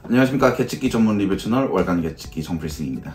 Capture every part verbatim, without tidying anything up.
안녕하십니까. 계측기 전문 리뷰 채널 월간 계측기 정필승입니다.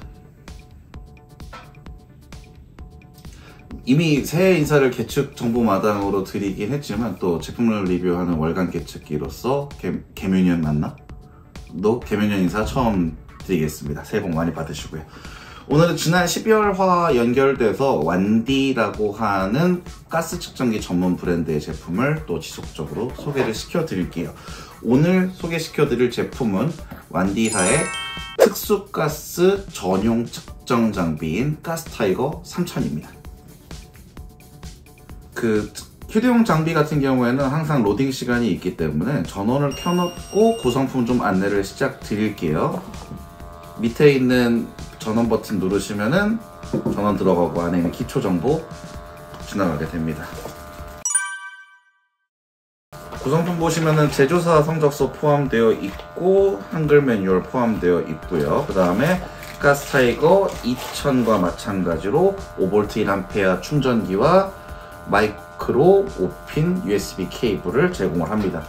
이미 새해 인사를 계측 정보마당으로 드리긴 했지만 또 제품을 리뷰하는 월간 계측기로서 개, 개묘년 맞나? 또 개묘년 인사 처음 드리겠습니다. 새해 복 많이 받으시고요. 오늘은 지난 십이월화 연결돼서 완디라고 하는 가스 측정기 전문 브랜드의 제품을 또 지속적으로 소개를 시켜 드릴게요. 오늘 소개시켜 드릴 제품은 완디사의 특수가스 전용 측정 장비인 가스타이거 삼천입니다. 그 휴대용 장비 같은 경우에는 항상 로딩 시간이 있기 때문에 전원을 켜놓고 구성품 좀 안내를 시작 드릴게요. 밑에 있는 전원 버튼 누르시면은 전원 들어가고 안에 있는 기초 정보 지나가게 됩니다. 구성품 보시면은 제조사 성적서 포함되어 있고 한글 매뉴얼 포함되어 있고요. 그 다음에 가스타이거 이천과 마찬가지로 오 볼트 일 암페어 충전기와 마이크로 오 핀 유에스비 케이블을 제공을 합니다.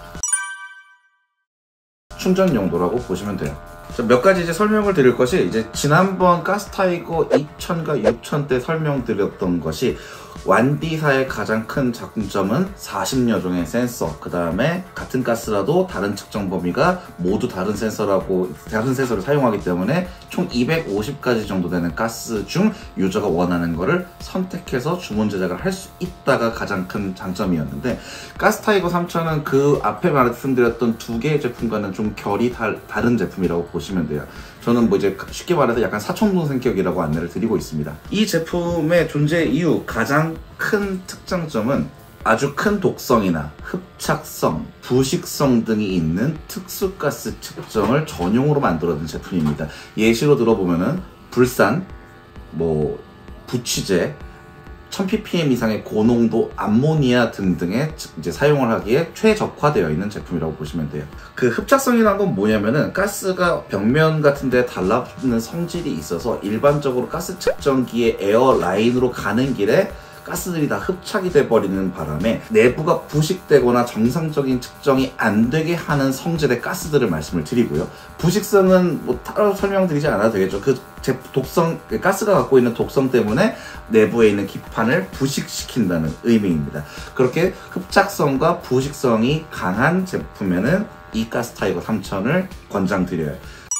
충전 용도라고 보시면 돼요. 몇 가지 이제 설명을 드릴 것이, 이제 지난번 가스타이거 이천과 육천 때 설명드렸던 것이 완디사의 가장 큰 장점은 사십여 종의 센서, 그 다음에 같은 가스라도 다른 측정 범위가 모두 다른 센서라고 다른 센서를 사용하기 때문에 총 이백오십 가지 정도 되는 가스 중 유저가 원하는 거를 선택해서 주문 제작을 할 수 있다가 가장 큰 장점이었는데, 가스타이거 삼천은 그 앞에 말씀드렸던 두 개의 제품과는 좀 결이 다, 다른 제품이라고 보시면 돼요. 저는 뭐 이제 쉽게 말해서 약간 사촌동 성격이라고 안내를 드리고 있습니다. 이 제품의 존재 이유 가장 큰 특장점은 아주 큰 독성이나 흡착성, 부식성 등이 있는 특수가스 측정을 전용으로 만들어낸 제품입니다. 예시로 들어보면은 불산, 뭐 부취제, 천 피피엠 이상의 고농도 암모니아 등등에 이제 사용을 하기에 최적화되어 있는 제품이라고 보시면 돼요. 그 흡착성이라는 건 뭐냐면은 가스가 벽면 같은 데 달라붙는 성질이 있어서 일반적으로 가스 측정기의 에어 라인으로 가는 길에 가스들이 다 흡착이 돼버리는 바람에 내부가 부식되거나 정상적인 측정이 안 되게 하는 성질의 가스들을 말씀을 드리고요. 부식성은 뭐 따로 설명드리지 않아도 되겠죠. 그 제 독성, 가스가 갖고 있는 독성 때문에 내부에 있는 기판을 부식시킨다는 의미입니다. 그렇게 흡착성과 부식성이 강한 제품에는 이 가스타이거 삼천을 권장드려요.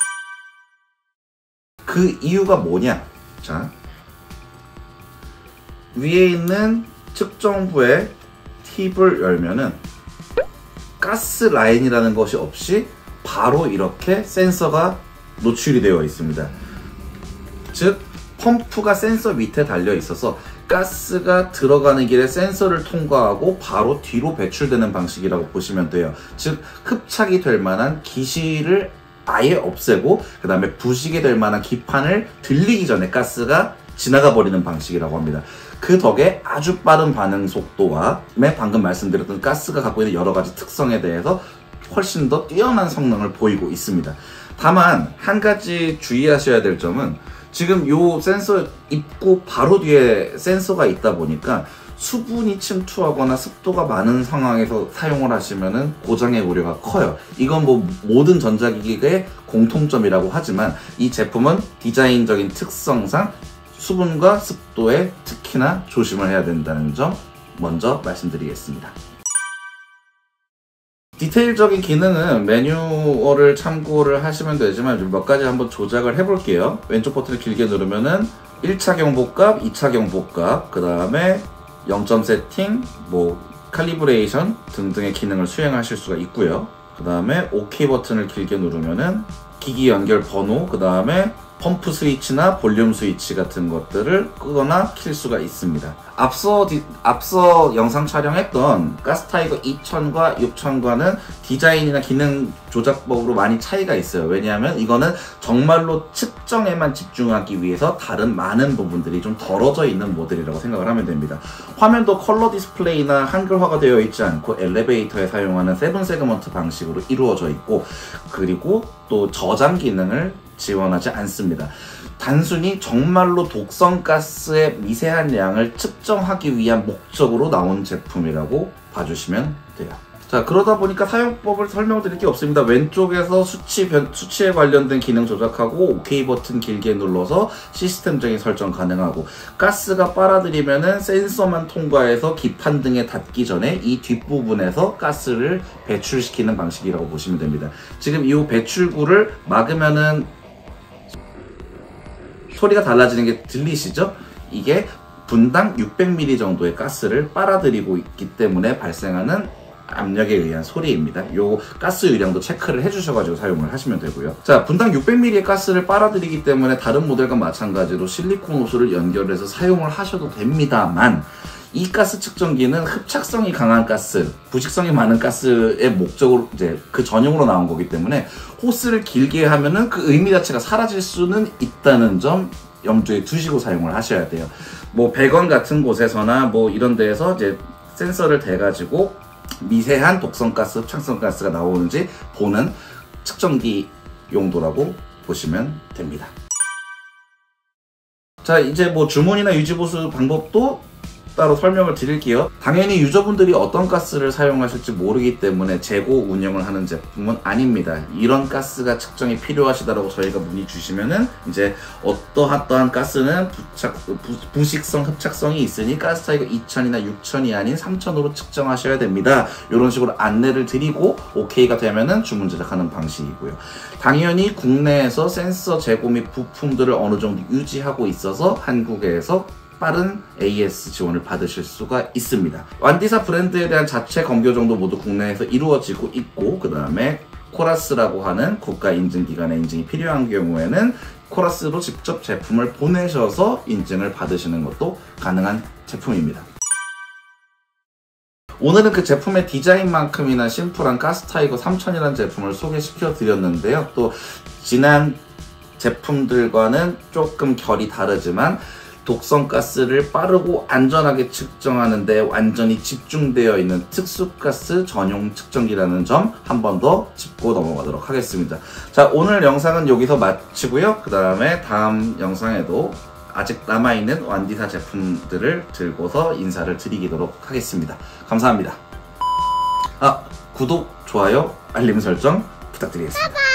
그 이유가 뭐냐? 자, 위에 있는 측정부의 팁을 열면은 가스 라인이라는 것이 없이 바로 이렇게 센서가 노출이 되어 있습니다. 즉 펌프가 센서 밑에 달려 있어서 가스가 들어가는 길에 센서를 통과하고 바로 뒤로 배출되는 방식이라고 보시면 돼요. 즉 흡착이 될 만한 기실을 아예 없애고 그 다음에 부식이 될 만한 기판을 들리기 전에 가스가 지나가 버리는 방식이라고 합니다. 그 덕에 아주 빠른 반응 속도와 방금 말씀드렸던 가스가 갖고 있는 여러 가지 특성에 대해서 훨씬 더 뛰어난 성능을 보이고 있습니다. 다만 한 가지 주의하셔야 될 점은, 지금 요 센서 입구 바로 뒤에 센서가 있다 보니까 수분이 침투하거나 습도가 많은 상황에서 사용을 하시면은 고장의 우려가 커요. 이건 뭐 모든 전자기기의 공통점이라고 하지만 이 제품은 디자인적인 특성상 수분과 습도에 특히나 조심을 해야 된다는 점 먼저 말씀드리겠습니다. 디테일적인 기능은 매뉴얼을 참고를 하시면 되지만 몇 가지 한번 조작을 해볼게요. 왼쪽 버튼을 길게 누르면은 일 차 경보값, 이 차 경보값, 그 다음에 영 점 세팅, 뭐 칼리브레이션 등등의 기능을 수행하실 수가 있고요. 그 다음에 오케이 버튼을 길게 누르면은 기기 연결 번호, 그 다음에 펌프 스위치나 볼륨 스위치 같은 것들을 끄거나 킬 수가 있습니다. 앞서 디, 앞서 영상 촬영했던 가스타이거 이천과 육천과는 디자인이나 기능 조작법으로 많이 차이가 있어요. 왜냐하면 이거는 정말로 측정에만 집중하기 위해서 다른 많은 부분들이 좀 덜어져 있는 모델이라고 생각을 하면 됩니다. 화면도 컬러 디스플레이나 한글화가 되어 있지 않고 엘리베이터에 사용하는 세븐 세그먼트 방식으로 이루어져 있고, 그리고 또 저장 기능을 지원하지 않습니다. 단순히 정말로 독성가스의 미세한 양을 측정하기 위한 목적으로 나온 제품이라고 봐주시면 돼요. 자, 그러다 보니까 사용법을 설명드릴 게 없습니다. 왼쪽에서 수치 변, 수치에 관련된 기능 조작하고 오케이 버튼 길게 눌러서 시스템적인 설정 가능하고, 가스가 빨아들이면은 센서만 통과해서 기판 등에 닿기 전에 이 뒷부분에서 가스를 배출시키는 방식이라고 보시면 됩니다. 지금 이 배출구를 막으면은 소리가 달라지는 게 들리시죠? 이게 분당 육백 밀리리터 정도의 가스를 빨아들이고 있기 때문에 발생하는 압력에 의한 소리입니다. 요 가스 유량도 체크를 해주셔가지고 사용을 하시면 되고요. 자, 분당 육백 밀리리터의 가스를 빨아들이기 때문에 다른 모델과 마찬가지로 실리콘 호스를 연결해서 사용을 하셔도 됩니다만, 이 가스 측정기는 흡착성이 강한 가스, 부식성이 많은 가스의 목적으로 이제 그 전용으로 나온 거기 때문에 호스를 길게 하면은 그 의미 자체가 사라질 수는 있다는 점 염두에 두시고 사용을 하셔야 돼요. 뭐 배관 같은 곳에서나 뭐 이런 데에서 이제 센서를 대가지고 미세한 독성가스, 흡착성가스가 나오는지 보는 측정기 용도라고 보시면 됩니다. 자, 이제 뭐 주문이나 유지보수 방법도 따로 설명을 드릴게요. 당연히 유저분들이 어떤 가스를 사용하실지 모르기 때문에 재고 운영을 하는 제품은 아닙니다. 이런 가스가 측정이 필요하시다라고 저희가 문의 주시면은 이제 어떠한 가스는 부착, 부, 부식성, 흡착성이 있으니 가스타이거 이천이나 육천이 아닌 삼천으로 측정하셔야 됩니다. 이런 식으로 안내를 드리고 오케이가 되면은 주문 제작하는 방식이고요. 당연히 국내에서 센서 재고 및 부품들을 어느 정도 유지하고 있어서 한국에서 빠른 에이에스 지원을 받으실 수가 있습니다. 완디사 브랜드에 대한 자체 검교 정도 모두 국내에서 이루어지고 있고, 그 다음에 코라스라고 하는 국가 인증기관의 인증이 필요한 경우에는 코라스로 직접 제품을 보내셔서 인증을 받으시는 것도 가능한 제품입니다. 오늘은 그 제품의 디자인만큼이나 심플한 가스타이거 삼천이라는 제품을 소개시켜 드렸는데요. 또 지난 제품들과는 조금 결이 다르지만 독성가스를 빠르고 안전하게 측정하는데 완전히 집중되어 있는 특수가스 전용 측정기라는 점 한 번 더 짚고 넘어가도록 하겠습니다. 자, 오늘 영상은 여기서 마치고요. 그 다음에 다음 영상에도 아직 남아있는 완디사 제품들을 들고서 인사를 드리도록 하겠습니다. 감사합니다. 아, 구독, 좋아요, 알림 설정 부탁드리겠습니다.